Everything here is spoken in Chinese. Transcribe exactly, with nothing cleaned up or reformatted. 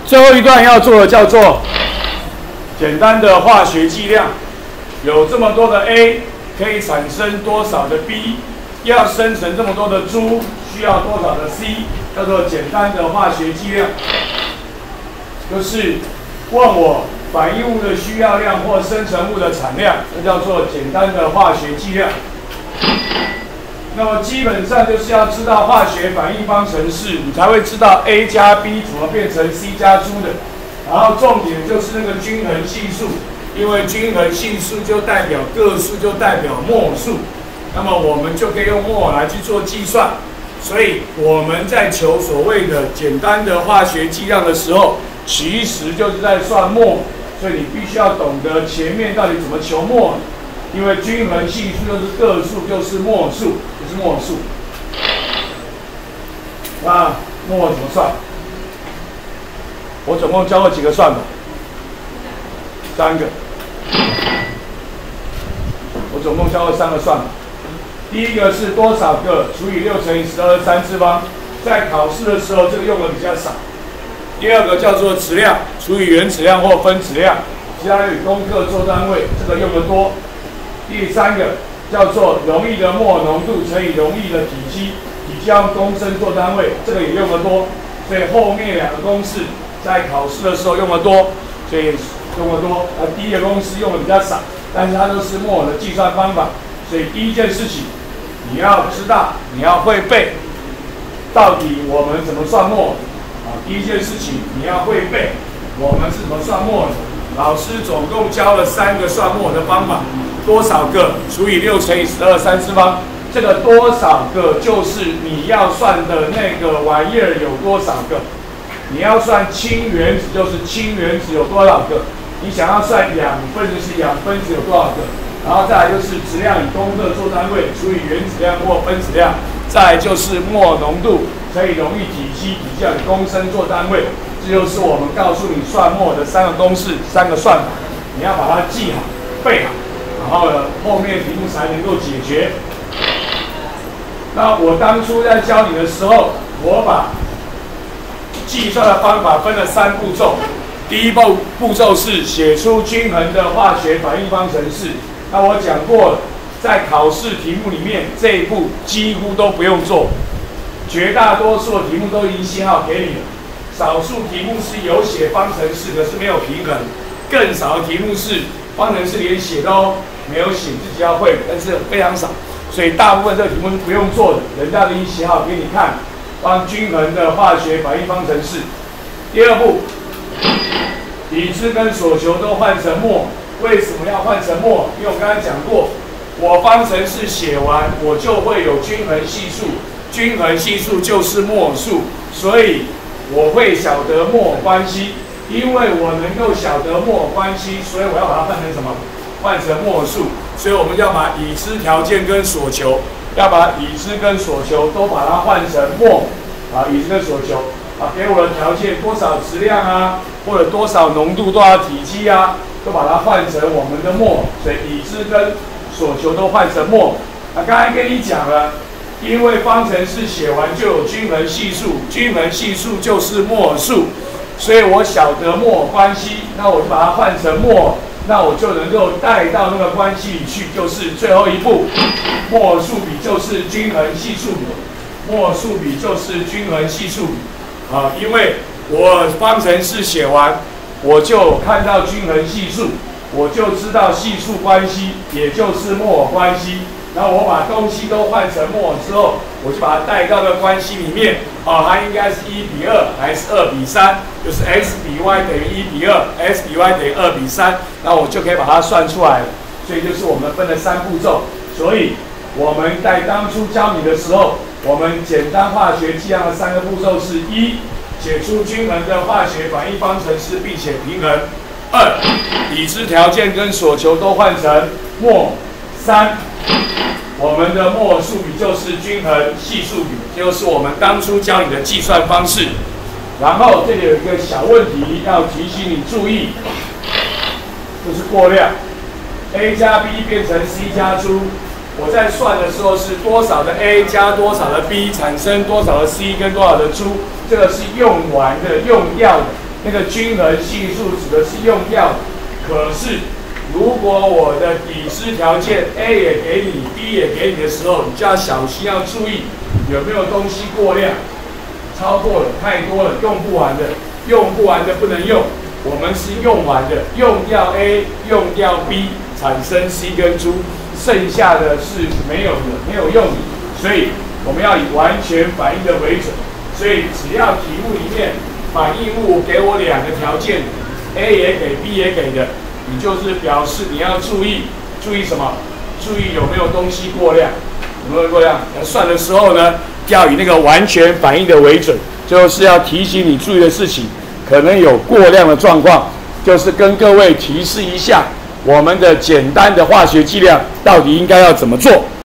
最后一段要做的叫做简单的化学计量，有这么多的 A， 可以产生多少的 B， 要生成这么多的猪，需要多少的 C， 叫做简单的化学计量。就是问我反应物的需要量或生成物的产量，这叫做简单的化学计量。那么基本上就是要知道化学反应方程式，你才会知道 A 加 B 怎么变成 C 加猪的。然后重点就是那个均衡系数，因为均衡系数就代表个数，就代表末数。那么我们就可以用末来去做计算。所以我们在求所谓的简单的化学计量的时候，其实就是在算末。所以你必须要懂得前面到底怎么求末。因为均衡系数就是个数，就是末数，就是末数。那末怎么算？我总共教过几个算法？三个。我总共教过三个算法。第一个是多少个除以六乘以十二三次方，在考试的时候这个用的比较少。第二个叫做质量除以原质量或分质量，加以公克做单位，这个用的多。第三个叫做溶液的末浓度乘以溶液的体积，体积用公升做单位，这个也用得多。所以后面两个公式在考试的时候用得多，所以用得多。而第一个公式用的比较少，但是它都是末的计算方法。所以第一件事情，你要知道，你要会背，到底我们怎么算末啊？第一件事情你要会背，我们是怎么算末的。老师总共教了三个算末的方法。多少个除以六乘以十二三次方，这个多少个就是你要算的那个玩意儿有多少个。你要算氢原子，就是氢原子有多少个；你想要算氧分，就是氧分子有多少个。然后再来就是质量以公克做单位，除以原子量或分子量。再来就是末浓度乘以溶液体积，体积以公升做单位。这就是我们告诉你算末的三个公式，三个算法，你要把它记好、背好。然后呢，后面题目才能够解决。那我当初在教你的时候，我把计算的方法分了三步骤。第一步步骤是写出均衡的化学反应方程式。那我讲过了，在考试题目里面，这一步几乎都不用做，绝大多数的题目都已经写好给你了。少数题目是有写方程式，可是没有平衡；更少的题目是方程式连写都没有写，自己要会，但是非常少，所以大部分这个题目是不用做的，人家都已经写好给你看，帮均衡的化学反应方程式。第二步，已知跟所求都换成末。为什么要换成末？因为我刚才讲过，我方程式写完，我就会有均衡系数，均衡系数就是末数，所以我会晓得末关系。因为我能够晓得末关系，所以我要把它换成什么？换成末数。所以我们要把已知条件跟所求，要把已知跟所求都把它换成末啊，已知跟所求啊，给我的条件多少质量啊，或者多少浓度、多少体积啊，都把它换成我们的末。所以已知跟所求都换成末。那刚才跟你讲了，因为方程式写完就有均衡系数，均衡系数就是末数。所以我晓得末关系，那我就把它换成末，那我就能够带到那个关系里去，就是最后一步，末数比就是均衡系数比，末数比就是均衡系数比啊，因为我方程式写完，我就看到均衡系数，我就知道系数关系，也就是末关系。然后我把东西都换成末之后，我就把它带到那个关系里面，哦，它应该是一比二还是二比三，就是 x 比 y 等于一比二 ，x 比 y 等于二比三，那我就可以把它算出来了。所以就是我们分了三步骤。所以我们在当初教你的时候，我们简单化学计量的三个步骤是：一、写出均衡的化学反应方程式并且平衡；二、已知条件跟所求都换成末；三。我们的末数比就是均衡系数比，就是我们当初教你的计算方式。然后这里有一个小问题要提醒你注意，就是过量 ，A 加 B 变成 C 加猪。我在算的时候是多少的 A 加多少的 B 产生多少的 C 跟多少的猪，这个是用完的、用掉的。 那个均衡系数指的是用掉的。可是，如果我的底支条件 A 也给你 ，B 也给你的时候，你就要小心，要注意有没有东西过量，超过了太多了，用不完的，用不完的不能用。我们是用完的，用掉 A， 用掉 B， 产生 C 跟猪，剩下的是没有的，没有用的。所以我们要以完全反应的为准。所以只要题目里面反应物给我两个条件 ，A 也给 B 也给的，你就是表示你要注意，注意什么？注意有没有东西过量，有没有过量？那算的时候呢，要以那个完全反应的为准，就是要提醒你注意的事情。可能有过量的状况，就是跟各位提示一下，我们的简单的化学计量到底应该要怎么做。